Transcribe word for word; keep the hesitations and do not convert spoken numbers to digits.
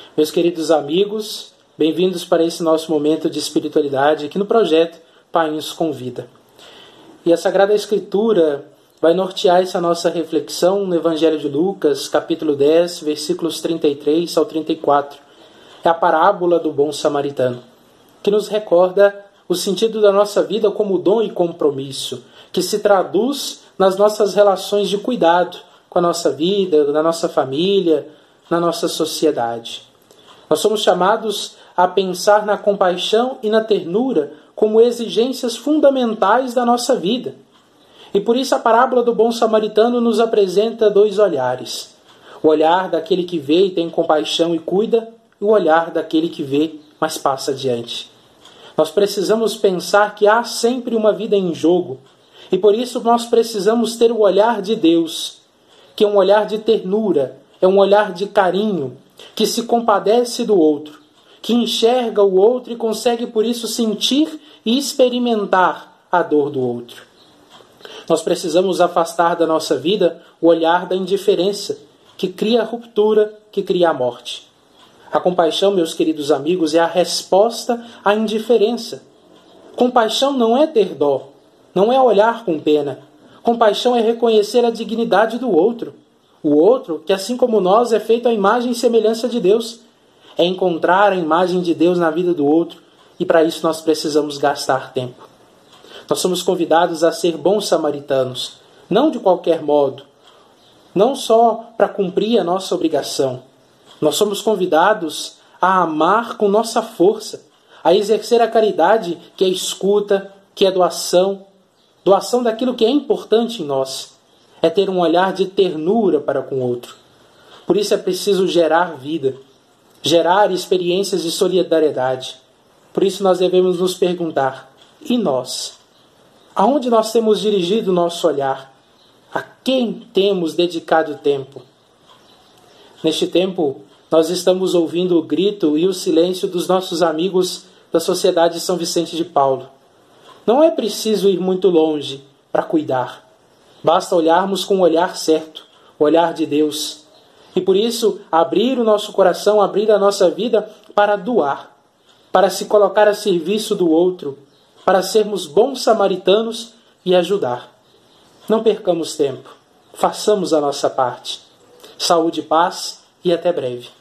Meus queridos amigos, bem-vindos para esse nosso momento de espiritualidade aqui no projeto Pai nos Convida. E a Sagrada Escritura vai nortear essa nossa reflexão no Evangelho de Lucas, capítulo dez, versículos trinta e três ao trinta e quatro. É a parábola do bom samaritano, que nos recorda o sentido da nossa vida como dom e compromisso, que se traduz nas nossas relações de cuidado com a nossa vida, na nossa família, na nossa sociedade. Nós somos chamados a pensar na compaixão e na ternura como exigências fundamentais da nossa vida. E por isso a parábola do bom samaritano nos apresenta dois olhares. O olhar daquele que vê e tem compaixão e cuida, e o olhar daquele que vê, mas passa adiante. Nós precisamos pensar que há sempre uma vida em jogo, e por isso nós precisamos ter o olhar de Deus, que é um olhar de ternura, é um olhar de carinho, que se compadece do outro, que enxerga o outro e consegue por isso sentir e experimentar a dor do outro. Nós precisamos afastar da nossa vida o olhar da indiferença, que cria a ruptura, que cria a morte. A compaixão, meus queridos amigos, é a resposta à indiferença. Compaixão não é ter dó, não é olhar com pena. Compaixão é reconhecer a dignidade do outro. O outro, que assim como nós, é feito à imagem e semelhança de Deus. É encontrar a imagem de Deus na vida do outro, e para isso nós precisamos gastar tempo. Nós somos convidados a ser bons samaritanos, não de qualquer modo, não só para cumprir a nossa obrigação. Nós somos convidados a amar com nossa força, a exercer a caridade, que é escuta, que é doação, doação daquilo que é importante em nós. É ter um olhar de ternura para com o outro. Por isso é preciso gerar vida, gerar experiências de solidariedade. Por isso nós devemos nos perguntar, e nós? Aonde nós temos dirigido o nosso olhar? A quem temos dedicado tempo? Neste tempo, nós estamos ouvindo o grito e o silêncio dos nossos amigos da Sociedade São Vicente de Paulo. Não é preciso ir muito longe para cuidar. Basta olharmos com o olhar certo, o olhar de Deus. E por isso, abrir o nosso coração, abrir a nossa vida para doar, para se colocar a serviço do outro, para sermos bons samaritanos e ajudar. Não percamos tempo, façamos a nossa parte. Saúde, paz e até breve.